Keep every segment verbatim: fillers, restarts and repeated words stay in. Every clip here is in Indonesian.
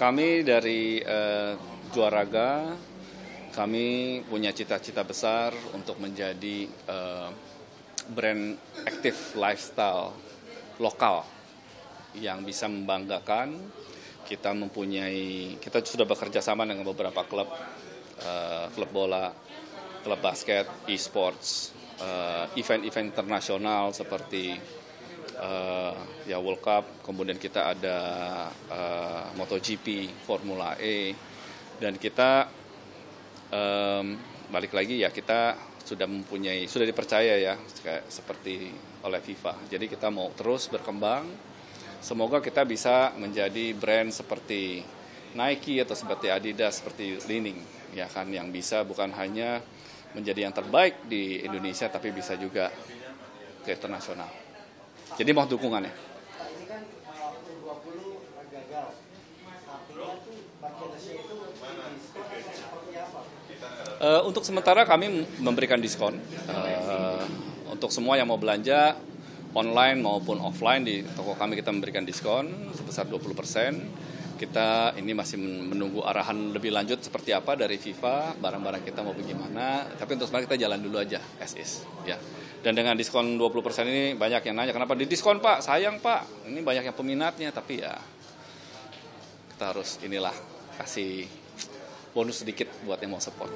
Kami dari uh, Juaraga, kami punya cita-cita besar untuk menjadi uh, brand active lifestyle lokal yang bisa membanggakan. Kita mempunyai, kita sudah bekerja sama dengan beberapa klub, uh, klub bola, klub basket, e-sports, uh, event-event internasional seperti Uh, ya World Cup, kemudian kita ada uh, MotoGP, Formula E, dan kita um, balik lagi ya kita sudah mempunyai, sudah dipercaya ya kayak seperti oleh FIFA. Jadi kita mau terus berkembang. Semoga kita bisa menjadi brand seperti Nike atau seperti Adidas, seperti Li-Ning, ya kan, yang bisa bukan hanya menjadi yang terbaik di Indonesia tapi bisa juga ke internasional. Jadi mohon dukungannya. Pak, ini kan U dua puluh gagal. Artinya tuh vaksinasi itu diskon atau seperti apa? Uh, untuk sementara kami memberikan diskon uh, untuk semua yang mau belanja online maupun offline di toko kami. Kita memberikan diskon sebesar dua puluh persen. Kita ini masih menunggu arahan lebih lanjut seperti apa dari FIFA, barang-barang kita mau bagaimana. Tapi untuk sekarang kita jalan dulu aja as is, ya. Dan dengan diskon dua puluh persen ini banyak yang nanya, kenapa di diskon Pak? Sayang Pak, ini banyak yang peminatnya. Tapi ya kita harus inilah kasih bonus sedikit buat yang mau support.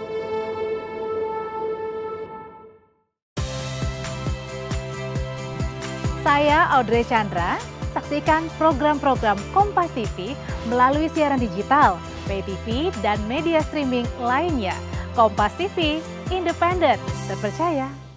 Saya Audrey Chandra, saksikan program-program Kompas T V melalui siaran digital, pay T V, dan media streaming lainnya. Kompas T V, independen, terpercaya,